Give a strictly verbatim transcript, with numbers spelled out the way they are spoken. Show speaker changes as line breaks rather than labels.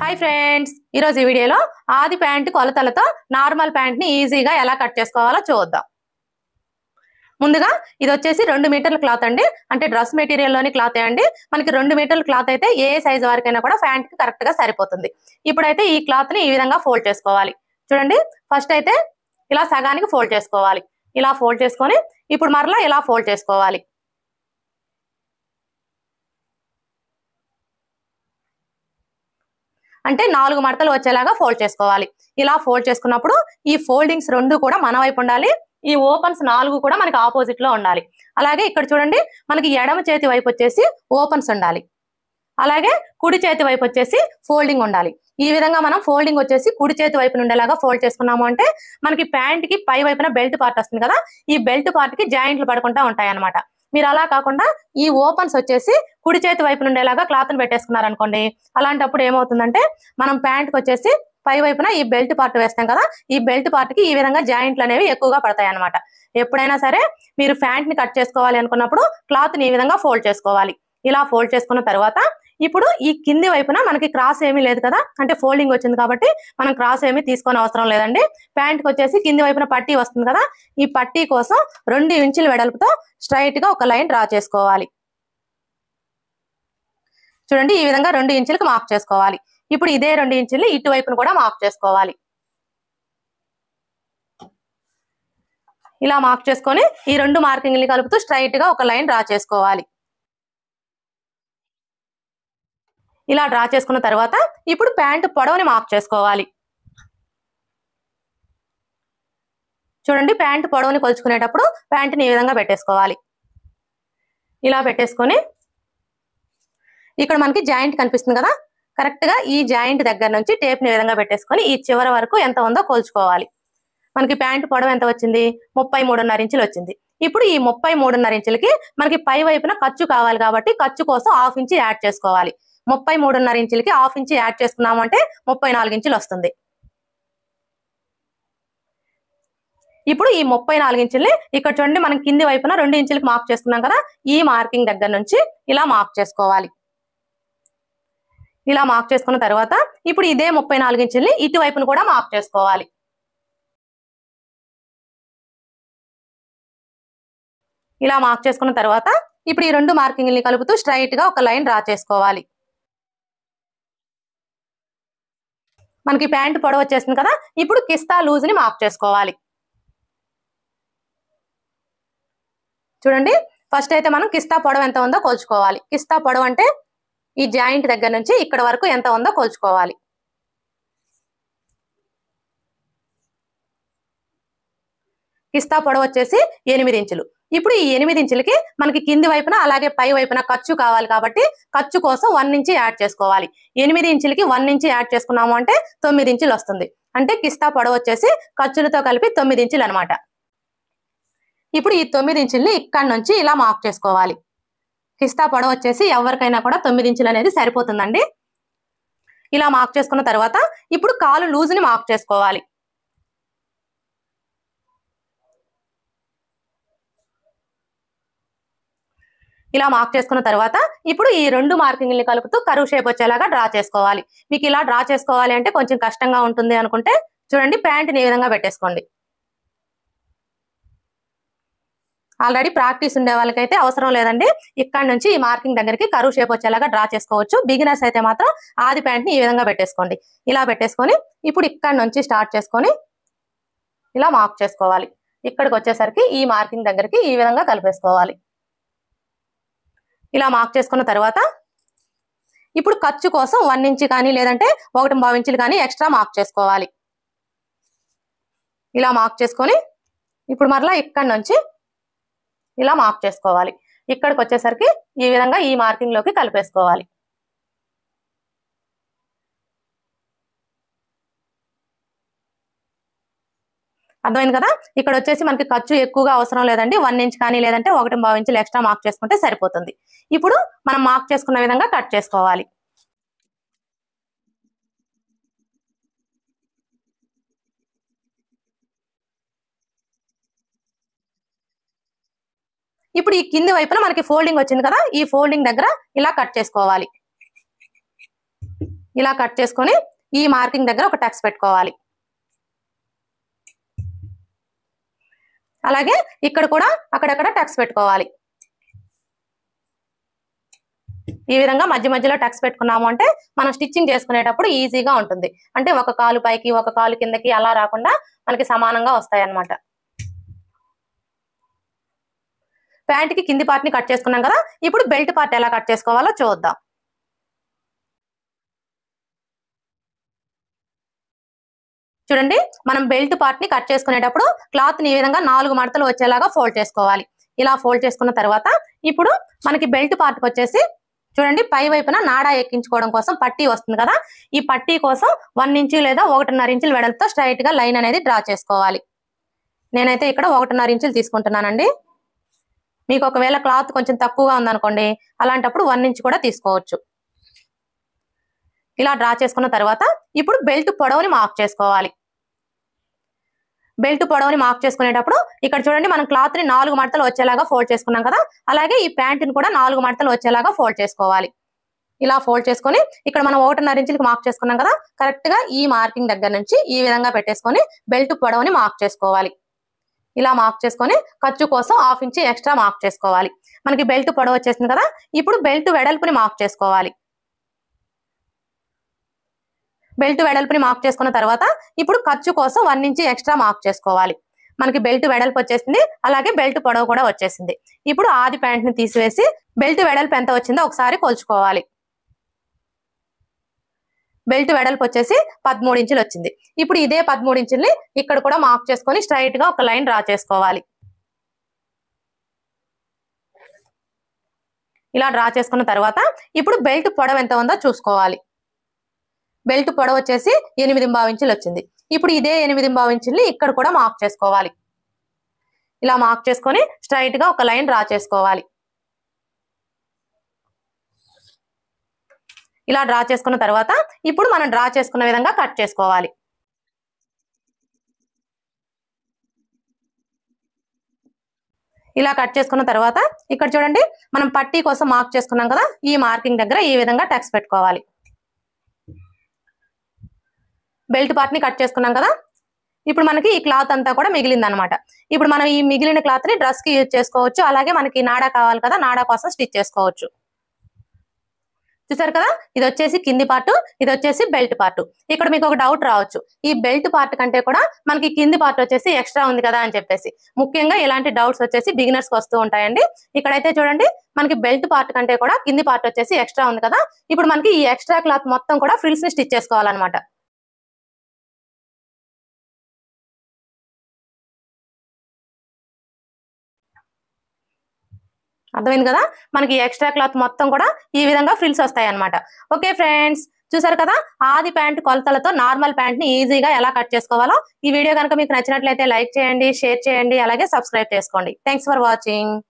Hi friends, ఈ రోజు ఈ వీడియోలో ఆది ప్యాంట్ కొలతలతో నార్మల్ ప్యాంట్ ని ఈజీగా ఎలా కట్ చేసుకోవాలో చూద్దాం. ముందుగా ఇది వచ్చేసి రెండు మీటర్ల క్లాత్ అండి. అంటే డ్రెస్ మెటీరియల్ లోని క్లాత్ అండి. మనకి రెండు మీటర్ల క్లాత్ అయితే ఏ సైజ్ వరకైనా కూడా ప్యాంట్ కి కరెక్ట్ గా సరిపోతుంది. ఇప్పుడైతే ఈ క్లాత్ ని ఈ విధంగా ఫోల్డ్ చేసుకోవాలి. చూడండి, ఫస్ట్ అయితే ఇలా సగానికి ఫోల్డ్ చేసుకోవాలి. ఇలా ఫోల్డ్ చేసుకొని ఇప్పుడు మరలా ఇలా ఫోల్డ్ చేసుకోవాలి. అంటే నాలుగు మడతలు వచ్చేలాగా ఫోల్డ్ చేసుకోవాలి. ఇలా ఫోల్డ్ చేసుకున్నప్పుడు ఈ ఫోల్డింగ్స్ రెండు కూడా మన వైపు ఉండాలి. ఈ ఓపెన్స్ నాలుగు కూడా మనకి ఆపోజిట్ లో ఉండాలి. అలాగే ఇక్కడ చూడండి, మనకి ఎడమ చేతి వైపు వచ్చేసి ఓపెన్స్ ఉండాలి. అలాగే కుడి చేతి వైపు వచ్చేసి ఫోల్డింగ్ ఉండాలి. ఈ విధంగా మనం ఫోల్డింగ్ వచ్చేసి కుడి చేతి వైపు ఉండేలాగా ఫోల్డ్ చేసుకున్నాము అంటే మనకి ప్యాంట్ కి పై వైపున బెల్ట్ పార్ట్ వస్తుంది కదా, ఈ బెల్ట్ పార్ట్ కి జాయింట్లు పడుకుంటా ఉంటాయి అన్నమాట. మీరు అలా కాకుండా ఈ ఓపెన్స్ వచ్చేసి కుడి చేతి వైపు ఉండేలాగా క్లాత్ ని పెట్టేసుకున్నారు అనుకోండి, అలాంటప్పుడు ఏమవుతుందంటే మనం ప్యాంట్ కి వచ్చేసి పై వైపున ఈ బెల్ట్ పార్ట్ వేస్తాం కదా, ఈ బెల్ట్ పార్ట్ కి ఈ విధంగా జాయింట్లు అనేవి ఎక్కువగా పడతాయి అన్నమాట. ఎప్పుడైనా సరే మీరు ప్యాంట్ ని కట్ చేసుకోవాలి అనుకున్నప్పుడు క్లాత్ ని ఈ విధంగా ఫోల్డ్ చేసుకోవాలి. ఇలా ఫోల్డ్ చేసుకున్న తర్వాత ఇప్పుడు ఈ కింది వైపున మనకి క్రాస్ ఏమీ లేదు కదా, అంటే ఫోల్డింగ్ వచ్చింది కాబట్టి మనం క్రాస్ ఏమీ తీసుకొని అవసరం లేదండి. ప్యాంట్కి వచ్చేసి కింది వైపున పట్టీ వస్తుంది కదా, ఈ పట్టీ కోసం రెండు ఇంచుల వెడల్పుతో స్ట్రైట్ గా ఒక లైన్ డ్రా చేసుకోవాలి. చూడండి, ఈ విధంగా రెండు ఇంచులకి మార్క్ చేసుకోవాలి. ఇప్పుడు ఇదే రెండు ఇంచులు ఇటువైపును కూడా మార్క్ చేసుకోవాలి. ఇలా మార్క్ చేసుకొని ఈ రెండు మార్కింగ్లు కలుపుతూ స్ట్రైట్ గా ఒక లైన్ డ్రా చేసుకోవాలి. ఇలా డ్రా చేసుకున్న తర్వాత ఇప్పుడు ప్యాంట్ పొడవుని మార్క్ చేసుకోవాలి. చూడండి, ప్యాంట్ పొడవుని కొలుచుకునేటప్పుడు ప్యాంట్ని ఈ విధంగా పెట్టేసుకోవాలి. ఇలా పెట్టేసుకొని ఇక్కడ మనకి జాయింట్ కనిపిస్తుంది కదా, కరెక్ట్ గా ఈ జాయింట్ దగ్గర నుంచి టేప్ ని ఈ విధంగా పెట్టేసుకొని ఈ చివరి వరకు ఎంత ఉందో కొలుచుకోవాలి. మనకి ప్యాంట్ పొడవు ఎంత వచ్చింది? ముప్పై మూడున్నర ఇంచులు వచ్చింది. ఇప్పుడు ఈ ముప్పై మూడున్నర ఇంచులకి మనకి పై వైపున ఖర్చు కావాలి కాబట్టి ఖర్చు కోసం హాఫ్ ఇంచ్ యాడ్ చేసుకోవాలి. ముప్పై మూడున్నర ఇంచులకి హాఫ్ ఇంచ్ యాడ్ చేసుకున్నాము అంటే ముప్పై నాలుగు ఇంచులు వస్తుంది. ఇప్పుడు ఈ ముప్పై నాలుగు ఇంచుల్ని ఇక్కడ చూడండి, మనం కింది వైపున రెండు ఇంచులకి మార్క్ చేసుకున్నాం కదా, ఈ మార్కింగ్ దగ్గర నుంచి ఇలా మార్క్ చేసుకోవాలి. ఇలా మార్క్ చేసుకున్న తర్వాత ఇప్పుడు ఇదే ముప్పై నాలుగు ఇంచుల్ని ఇటువైపును కూడా మార్క్ చేసుకోవాలి. ఇలా మార్క్ చేసుకున్న తర్వాత ఇప్పుడు ఈ రెండు మార్కింగ్ని కలుపుతూ స్ట్రైట్ గా ఒక లైన్ డ్రా చేసుకోవాలి. మనకి ప్యాంట్ పొడవు వచ్చేసింది కదా, ఇప్పుడు కిస్తా లూజ్ ని మార్క్ చేసుకోవాలి. చూడండి, ఫస్ట్ అయితే మనం కిస్తా పొడవు ఎంత ఉందో కొలుచుకోవాలి. కిస్తా పొడవు అంటే ఈ జాయింట్ దగ్గర నుంచి ఇక్కడ వరకు ఎంత ఉందో కొలుచుకోవాలి. కిస్తా పొడవు వచ్చేసి ఎనిమిది ఇంచులు. ఇప్పుడు ఈ ఎనిమిది ఇంచులకి మనకి కింది వైపున అలాగే పై వైపున ఖర్చు కావాలి కాబట్టి ఖర్చు కోసం వన్ ఇంచ్ యాడ్ చేసుకోవాలి. ఎనిమిది ఇంచులకి వన్ ఇంచ్ యాడ్ చేసుకున్నాము అంటే తొమ్మిది ఇంచులు వస్తుంది. అంటే కిస్తా పొడవు వచ్చేసి ఖర్చులతో కలిపి తొమ్మిది ఇంచులు అనమాట. ఇప్పుడు ఈ తొమ్మిది ఇంచుల్ని ఇక్కడ నుంచి ఇలా మార్క్ చేసుకోవాలి. కిస్తా పొడవు వచ్చేసి ఎవరికైనా కూడా తొమ్మిది ఇంచులు అనేది సరిపోతుందండి. ఇలా మార్క్ చేసుకున్న తర్వాత ఇప్పుడు కాలు లూజ్ ని మార్క్ చేసుకోవాలి. ఇలా మార్క్ చేసుకున్న తర్వాత ఇప్పుడు ఈ రెండు మార్కింగ్ని కలుపుతూ కరువు షేప్ వచ్చేలాగా డ్రా చేసుకోవాలి. మీకు ఇలా డ్రా చేసుకోవాలి అంటే కొంచెం కష్టంగా ఉంటుంది అనుకుంటే చూడండి, ప్యాంట్ని ఈ విధంగా పెట్టేసుకోండి. ఆల్రెడీ ప్రాక్టీస్ ఉండే వాళ్ళకైతే అవసరం లేదండి. ఇక్కడ నుంచి ఈ మార్కింగ్ దగ్గరికి కరువు షేప్ వచ్చేలాగా డ్రా చేసుకోవచ్చు. బిగినర్స్ అయితే మాత్రం ఆది ప్యాంట్ని ఈ విధంగా పెట్టేసుకోండి. ఇలా పెట్టేసుకొని ఇప్పుడు ఇక్కడ నుంచి స్టార్ట్ చేసుకొని ఇలా మార్క్ చేసుకోవాలి. ఇక్కడికి వచ్చేసరికి ఈ మార్కింగ్ దగ్గరికి ఈ విధంగా కలిపేసుకోవాలి. ఇలా మార్క్ చేసుకున్న తర్వాత ఇప్పుడు ఖర్చు కోసం వన్ ఇంచ్ కానీ లేదంటే ఒకటి పావు ఇంచులు కానీ ఎక్స్ట్రా మార్క్ చేసుకోవాలి. ఇలా మార్క్ చేసుకొని ఇప్పుడు మరలా ఇక్కడ నుంచి ఇలా మార్క్ చేసుకోవాలి. ఇక్కడికి వచ్చేసరికి ఈ విధంగా ఈ మార్కింగ్ లోకి కలిపేసుకోవాలి. అర్థమైంది కదా, ఇక్కడ వచ్చేసి మనకి ఖర్చు ఎక్కువగా అవసరం లేదండి. వన్ ఇంచ్ కానీ లేదంటే ఒకటి పావు ఇంచులు ఎక్స్ట్రా మార్క్ చేసుకుంటే సరిపోతుంది. ఇప్పుడు మనం మార్క్ చేసుకున్న విధంగా కట్ చేసుకోవాలి. ఇప్పుడు ఈ కింది వైపున మనకి ఫోల్డింగ్ వచ్చింది కదా, ఈ ఫోల్డింగ్ దగ్గర ఇలా కట్ చేసుకోవాలి. ఇలా కట్ చేసుకొని ఈ మార్కింగ్ దగ్గర ఒక టక్స్ పెట్టుకోవాలి. అలాగే ఇక్కడ కూడా అక్కడక్కడ టక్స్ పెట్టుకోవాలి. ఈ విధంగా మధ్య మధ్యలో టక్స్ పెట్టుకున్నాము అంటే మనం స్టిచ్చింగ్ చేసుకునేటప్పుడు ఈజీగా ఉంటుంది. అంటే ఒక కాలు పైకి ఒక కాలు కిందకి అలా రాకుండా మనకి సమానంగా వస్తాయి అన్నమాట. ప్యాంట్ కి కింది పార్ట్ ని కట్ చేసుకున్నాం కదా, ఇప్పుడు బెల్ట్ పార్ట్ ఎలా కట్ చేసుకోవాలో చూద్దాం. చూడండి, మనం బెల్ట్ పార్ట్ ని కట్ చేసుకునేటప్పుడు క్లాత్ ని ఈ విధంగా నాలుగు మడతలు వచ్చేలాగా ఫోల్డ్ చేసుకోవాలి. ఇలా ఫోల్డ్ చేసుకున్న తర్వాత ఇప్పుడు మనకి బెల్ట్ పార్ట్ కి వచ్చేసి చూడండి, పై వైపున నాడా ఎక్కించుకోవడం కోసం పట్టీ వస్తుంది కదా, ఈ పట్టీ కోసం వన్ ఇంచు లేదా ఒకటిన్నర ఇంచుల వెడల్పుతో స్ట్రైట్ గా లైన్ అనేది డ్రా చేసుకోవాలి. నేనైతే ఇక్కడ ఒకటిన్నర ఇంచులు తీసుకుంటున్నానండి. మీకు ఒకవేళ క్లాత్ కొంచెం తక్కువగా ఉందనుకోండి, అలాంటప్పుడు వన్ ఇంచ్ కూడా తీసుకోవచ్చు. ఇలా డ్రా చేసుకున్న తర్వాత ఇప్పుడు బెల్ట్ పొడవుని మార్క్ చేసుకోవాలి. బెల్ట్ పొడవుని మార్క్ చేసుకునేటప్పుడు ఇక్కడ చూడండి, మనం క్లాత్ ని నాలుగు మడతలు వచ్చేలాగా ఫోల్డ్ చేసుకున్నాం కదా, అలాగే ఈ ప్యాంట్ ని కూడా నాలుగు మడతలు వచ్చేలాగా ఫోల్డ్ చేసుకోవాలి. ఇలా ఫోల్డ్ చేసుకొని ఇక్కడ మనం ఒకటిన్నర ఇంచులకి మార్క్ చేసుకున్నాం కదా, కరెక్ట్ గా ఈ మార్కింగ్ దగ్గర నుంచి ఈ విధంగా పెట్టేసుకొని బెల్ట్ పొడవుని మార్క్ చేసుకోవాలి. ఇలా మార్క్ చేసుకొని ఖర్చు కోసం హాఫ్ ఇంచ్ ఎక్స్ట్రా మార్క్ చేసుకోవాలి. మనకి బెల్ట్ పొడవు వచ్చేసింది కదా, ఇప్పుడు బెల్ట్ వెడల్పుని మార్క్ చేసుకోవాలి. బెల్ట్ వెడల్పుని మార్క్ చేసుకున్న తర్వాత ఇప్పుడు ఖర్చు కోసం వన్ ఇంచ్ ఎక్స్ట్రా మార్క్ చేసుకోవాలి. మనకి బెల్ట్ వెడల్పు వచ్చేసింది, అలాగే బెల్ట్ పొడవు కూడా వచ్చేసింది. ఇప్పుడు ఆది ప్యాంట్ ని తీసివేసి బెల్ట్ వెడల్పు ఎంత వచ్చిందో ఒకసారి కొలుచుకోవాలి. బెల్ట్ వెడల్పు వచ్చేసి పదమూడు ఇంచులు వచ్చింది. ఇప్పుడు ఇదే పదమూడు ఇంచుల్ని ఇక్కడ కూడా మార్క్ చేసుకొని స్ట్రైట్ గా ఒక లైన్ డ్రా చేసుకోవాలి. ఇలా డ్రా చేసుకున్న తర్వాత ఇప్పుడు బెల్ట్ పొడవు ఎంత ఉందో చూసుకోవాలి. బెల్ట్ పొడవు వచ్చేసి ఎనిమిది పావు ఇంచులు వచ్చింది. ఇప్పుడు ఇదే ఎనిమిది పావు ఇంచుల్ని ఇక్కడ కూడా మార్క్ చేసుకోవాలి. ఇలా మార్క్ చేసుకొని స్ట్రైట్ గా ఒక లైన్ డ్రా చేసుకోవాలి. ఇలా డ్రా చేసుకున్న తర్వాత ఇప్పుడు మనం డ్రా చేసుకున్న విధంగా కట్ చేసుకోవాలి. ఇలా కట్ చేసుకున్న తర్వాత ఇక్కడ చూడండి, మనం పట్టీ కోసం మార్క్ చేసుకున్నాం కదా, ఈ మార్కింగ్ దగ్గర ఈ విధంగా టక్స్ పెట్టుకోవాలి. బెల్ట్ పార్ట్ ని కట్ చేసుకున్నాం కదా, ఇప్పుడు మనకి ఈ క్లాత్ అంతా కూడా మిగిలింది అనమాట. ఇప్పుడు మనం ఈ మిగిలిన క్లాత్ ని డ్రెస్ కి యూజ్ చేసుకోవచ్చు, అలాగే మనకి నాడా కావాలి కదా, నాడా కోసం స్టిచ్ చేసుకోవచ్చు. చూసారు కదా, ఇది వచ్చేసి కింది పార్ట్, ఇది వచ్చేసి బెల్ట్ పార్ట్. ఇక్కడ మీకు ఒక డౌట్ రావచ్చు, ఈ బెల్ట్ పార్ట్ కంటే కూడా మనకి కింది పార్ట్ వచ్చేసి ఎక్స్ట్రా ఉంది కదా అని చెప్పేసి. ముఖ్యంగా ఇలాంటి డౌట్స్ వచ్చేసి బిగినర్స్ కి వస్తూ ఉంటాయండి. ఇక్కడైతే చూడండి, మనకి బెల్ట్ పార్ట్ కంటే కూడా కింది పార్ట్ వచ్చేసి ఎక్స్ట్రా ఉంది కదా, ఇప్పుడు మనకి ఈ ఎక్స్ట్రా క్లాత్ మొత్తం కూడా ఫ్రిల్స్ ని స్టిచ్ చేసుకోవాలన్నమాట. అర్థమైంది కదా, మనకి ఎక్స్ట్రా క్లాత్ మొత్తం కూడా ఈ విధంగా ఫ్రిల్స్ వస్తాయి అన్నమాట. ఓకే ఫ్రెండ్స్, చూసారు కదా, ఆది ప్యాంట్ కొలతలతో నార్మల్ ప్యాంట్ ని ఈజీగా ఎలా కట్ చేసుకోవాలో. ఈ వీడియో కనుక మీకు నచ్చినట్లయితే లైక్ చేయండి, షేర్ చేయండి, అలాగే సబ్స్క్రైబ్ చేసుకోండి. Thanks for watching.